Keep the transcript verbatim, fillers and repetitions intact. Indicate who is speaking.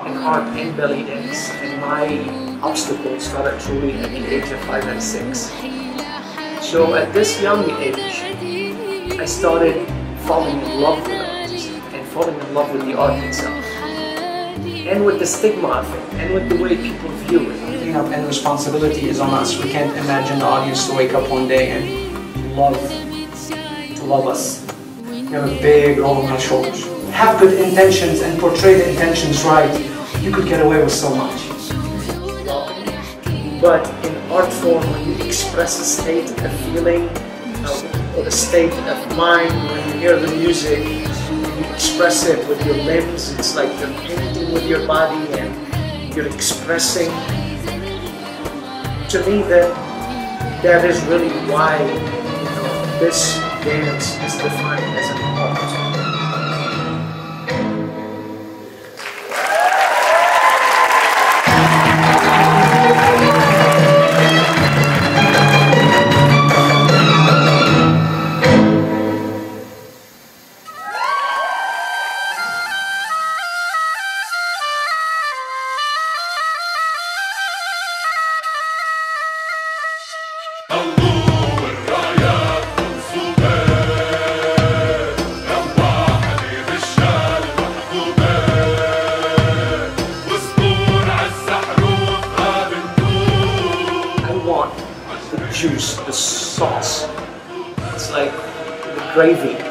Speaker 1: in art and belly dance, and my obstacles started truly at the age of five and six. So at this young age, I started falling in love with art and falling in love with the art itself, and with the stigma of it, and with the way people view it.
Speaker 2: Clean up and responsibility is on us. We can't imagine the audience to wake up one day and love, to love us. We have a big role on our shoulders. Have good intentions and portray the intentions right. You could get away with so much.
Speaker 1: But in art form, when you express a state of feeling uh, or a state of mind, when you hear the music, and you express it with your limbs, it's like you're painting with your body and you're expressing. To me, that that is really why, you know, this dance is defined as an art. The juice, the sauce, it's like the gravy.